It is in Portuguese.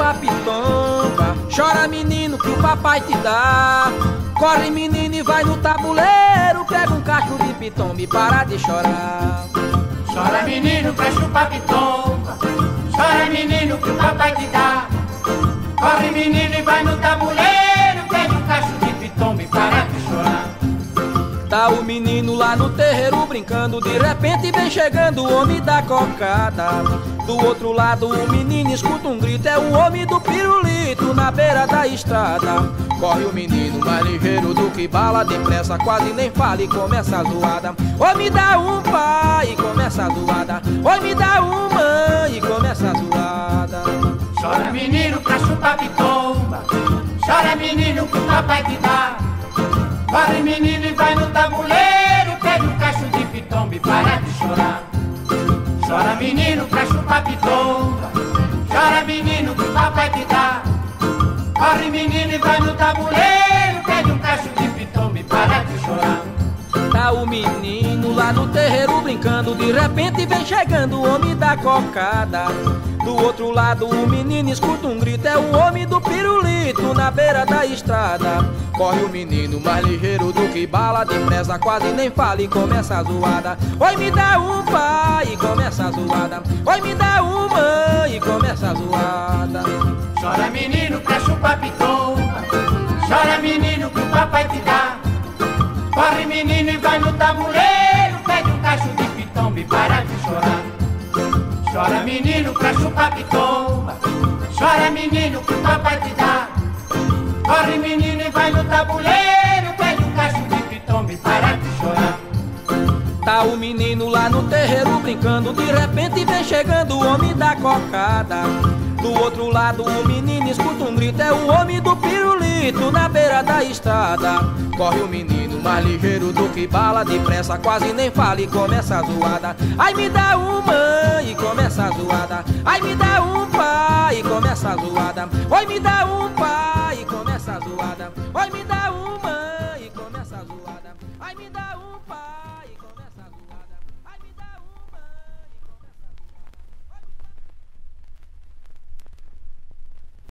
chupa-pitomba, chora menino que o papai te dá. Corre menino e vai no tabuleiro, pega um cacho de pitomba e para de chorar. Chora menino pra chupar pitomba, chora menino que o papai te dá. Corre menino e vai no tabuleiro, pega um cacho de pitomba e para de chorar. Tá o menino lá no terreiro brincando, de repente vem chegando o homem da cocada. Do outro lado o menino escuta um grito, é o homem do pirulito na beira da estrada. Corre o menino mais ligeiro do que bala, depressa quase nem fala e começa a zoada. Oi, me dá um pai e começa a zoada. Oi, me dá uma e começa a zoada. Chora menino pra chupar pitomba, chora menino que o papai te dá. Corre menino e vai no tabuleiro, pega um cacho de pitomba e para de chorar. Chora menino pra chupar pitomba, chora menino que o papai te dá. Corre menino e vai no tabuleiro, pega um cacho de pitomba e para de chorar. Tá o menino lá no terreiro brincando, de repente vem chegando o homem da cocada. Do outro lado o menino escuta um grito, é o homem do pirulito na beira da estrada. Corre o menino mais ligeiro do que bala, depressa quase nem fala e começa a zoada. Oi, me dá um pai e começa a zoada. Oi, me dá uma e começa a zoada. Chora menino pra chupar pitomba, chora menino que o papai te dá. Corre menino e vai no tabuleiro, pega um cacho de pitomba e para de chorar. Chora menino pra chupar pitomba, chora menino que o papai te dá. Corre menino e vai no tabuleiro, pega um cacho de pitomba e para de chorar. Tá o menino lá no terreiro brincando, de repente vem chegando o homem da cocada. Do outro lado o menino escuta um grito, é o homem do pirulito na beira da estrada. Corre o menino mais ligeiro do que bala, depressa quase nem fala e começa a zoada. Ai, me dá uma e começa a zoada. Ai, me dá um pai e começa a zoada. Oi, me dá um pai e começa a zoada. Oi, me dá